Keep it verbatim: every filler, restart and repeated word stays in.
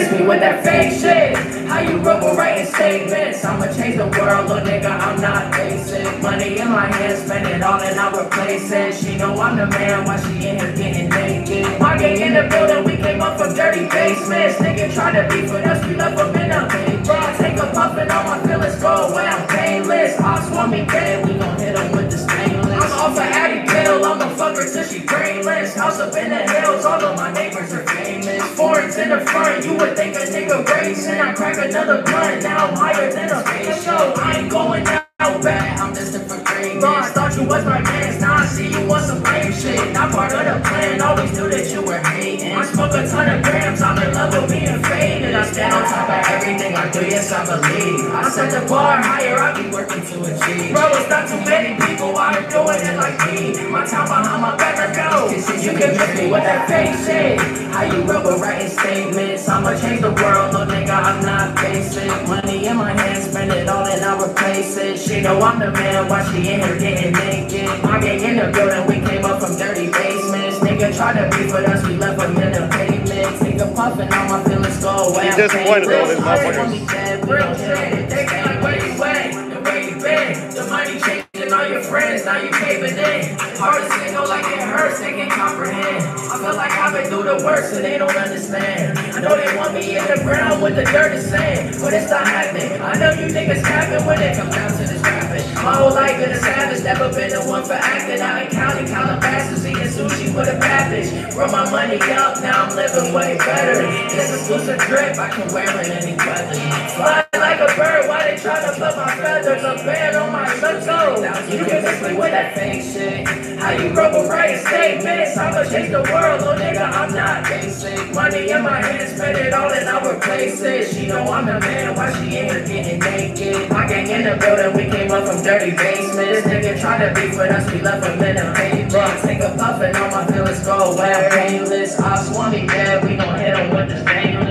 miss me with that fake shit. How you rebel writing statements? I'ma change the world, little nigga, I'm not basic. Money in my hand, spend it all and I'll replace it. She know I'm the man, why she in here getting naked? My gang in the building, we came up from dirty basements. Nigga try to beef with us, we left them in a cage. Bro, take a puff and all my feelings go away, I'm painless. Opps want me dead, we gon' hit them with the stainless. I'm off a Addy pill, I'ma fuck her till she brainless. House up in the hills, all of my neighbors are famous. Foreigns in the front, you would think a nigga racing. I crack another blunt, now I'm higher than a spaceship. I ain't going out bad, I'm destined for greatness. Bro, I thought you was my man, now I see you want some lame shit. Not part of the plan, always knew that you were hating. I smoke a ton of grams, I'm in love with being faded. I stand on top of everything I do, yes I believe. I set the bar higher, I be working to achieve. Bro, it's not too many people out here doing it like me. My time behind my back, I go. You can miss me with that fake shit. How you rebel writing statements? I'ma change the world, little nigga, I'm not basic. Money in my hand, spend it all and I'll replace it. She know I'm the man, why she in here getting naked? My gang in the building, we came up from dirty basements. Nigga try to beef with us, we left them in the pavement. Take a puff and all my feelings go away. He's disappointed though, this motherfucker. Real shit, they get like where you went, the way you been. The money changing all your friends, now you caving in. Hard to say no like it hurts, they can't comprehend. I feel like I've been through the worst and they don't understand. I know they want me in the ground with the dirt and sand, but it's not happening. I know you niggas capping when it comes down to this rapping. My whole life been a savage, never been the one for acting. Out in County, Calabasas, eating sushi with a package. Roll my money up, now I'm living way better. This exclusive drip, I can wear it any weather. Fly like a bird, why they try to put my feathers? A band on my toe. You can miss me with that fake shit. How you rebel writing statements? I'ma change the world, little nigga, I'm not basic. Money in my hand, spend it all and I'll replace it. She know I'm the man, why she in here getting naked? My gang in the building, we came up from dirty basements. Nigga try to beef with us, we left them in a pavement. Take a puff and all my feelings go away, I'm painless. Opps want me dead, we gon' hit them with the stainless.